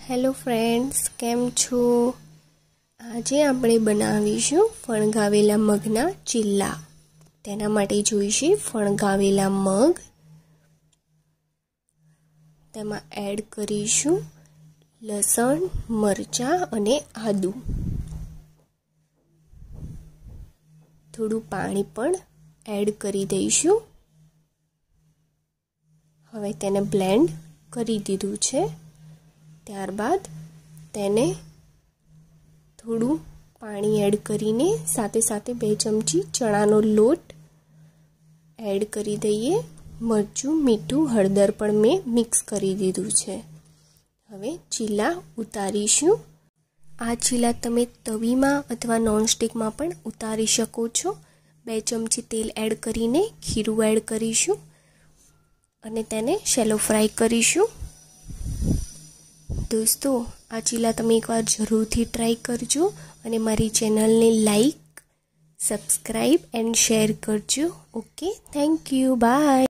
Hello friends, केम छो। आजे આપણે બનાવીશું ફણગાવેલા મગના ચીલ્લા। તેના માટે જોઈશે ફણગાવેલા મગ, તેમાં એડ કરીશું લસણ, મરચાં અને આદુ। થોડું પાણી પણ એડ કરી દઈશું। હવે તેને બ્લેન્ડ કરી દીધું છે। ત્યારબાદ તેને થોડું પાણી એડ કરીને સાથે સાથે 2 ચમચી ચણાનો લોટ એડ કરી દઈએ। મરચું, મીઠું, હળદર પણ મેં મિક્સ કરી દીધું છે। હવે ચીલા ઉતારીશું। આ ચીલા તમે તવીમાં અથવા નોનસ્ટિકમાં પણ ઉતારી શકો છો। 2 ચમચી તેલ એડ કરીને ખીરું એડ કરીશું અને તેને શેલો ફ્રાય કરીશું। दोस्तों, आ चीला तमे एक बार जरूर थी ट्राई करजो अने मारी चेनल ने लाइक, सब्सक्राइब एंड शेर करजो। Okay, thank you, bye.